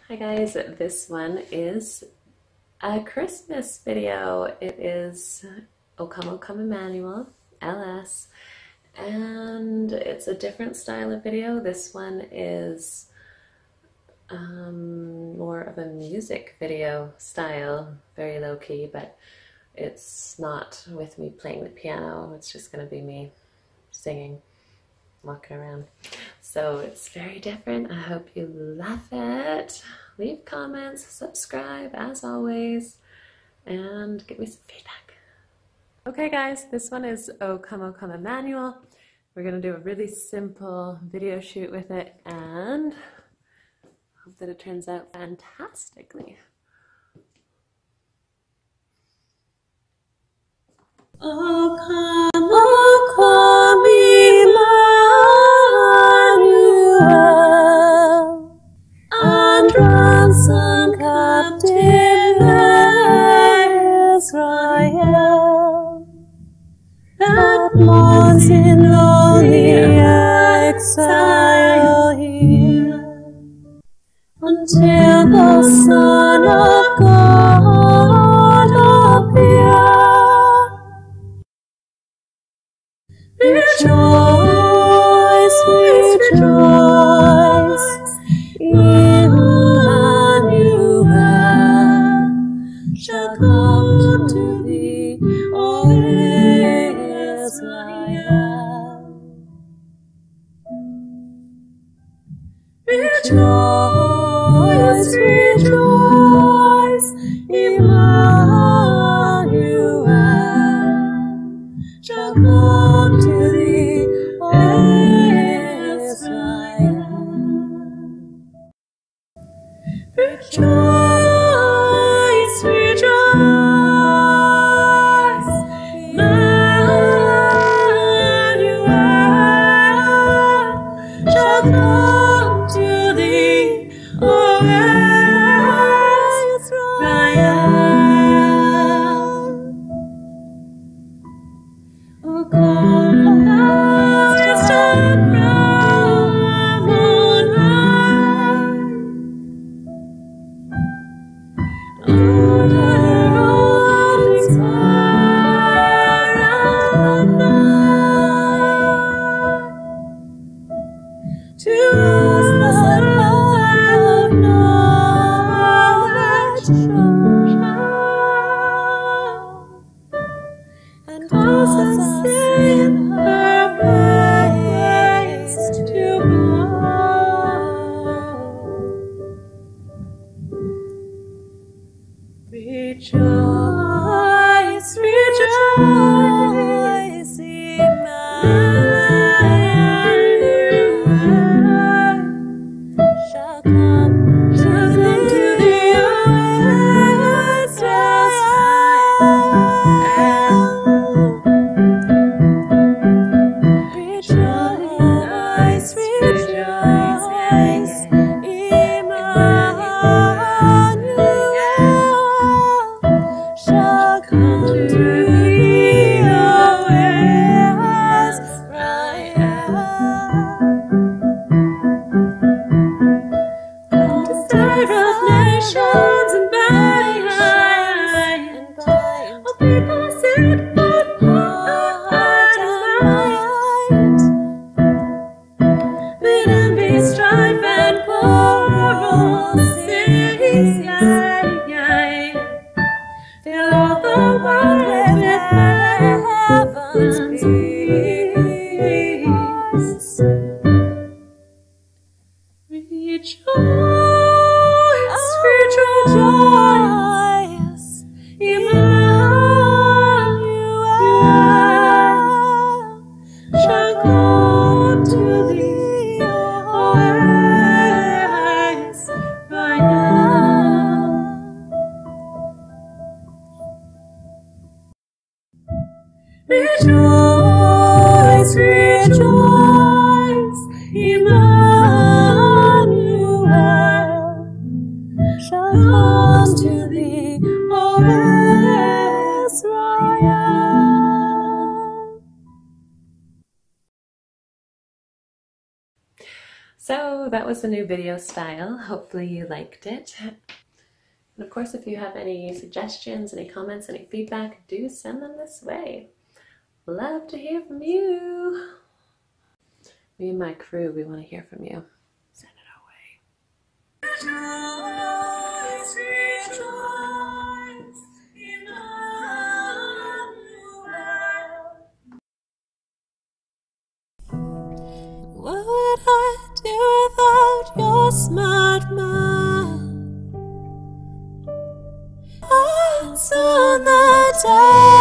Hi guys, this one is a Christmas video. It is O Come Emmanuel Elle Es, and it's a different style of video. This one is more of a music video style, very low-key, but it's not with me playing the piano. It's just going to be me singing, walking around. So it's very different. I hope you love it. Leave comments, subscribe as always, and give me some feedback. Okay guys, this one is O Come Emmanuel. We're gonna do a really simple video shoot with it and hope that it turns out fantastically. O come, Emmanuel, and ransom captive Israel, that mourns in lonely exile here, until the Son of God appear. Rejoice, rejoice, Emmanuel shall come to thee, O Israel. Rejoice, rejoice, Emmanuel shall come to thee, O Israel. Rejoice, rejoice, Emmanuel shall come to thee, O Israel. O come, just a crown on high, order of its fire and night, to us the light of knowledge shine, and cause us in her ways to go. Rejoice, rejoice, Emmanuel shall come to thee, O Israel. Rejoice, rejoice, Emmanuel shall come to thee, O Israel. Desire of nations and by, all people set forth heart and mind. Bid envy, strife, and quarrel cease, fill all the world with heaven's peace. Rejoice, rejoice, Emmanuel shall come to thee, O Israel. Rejoice, rejoice, Emmanuel shall come to thee, O Israel. So So that was the new video style. Hopefully you liked it. And of course, if you have any suggestions, any comments, any feedback, do send them this way. Love to hear from you. Me and my crew, we want to hear from you. Send it our way. What would I do without your smart mouth? Once on the day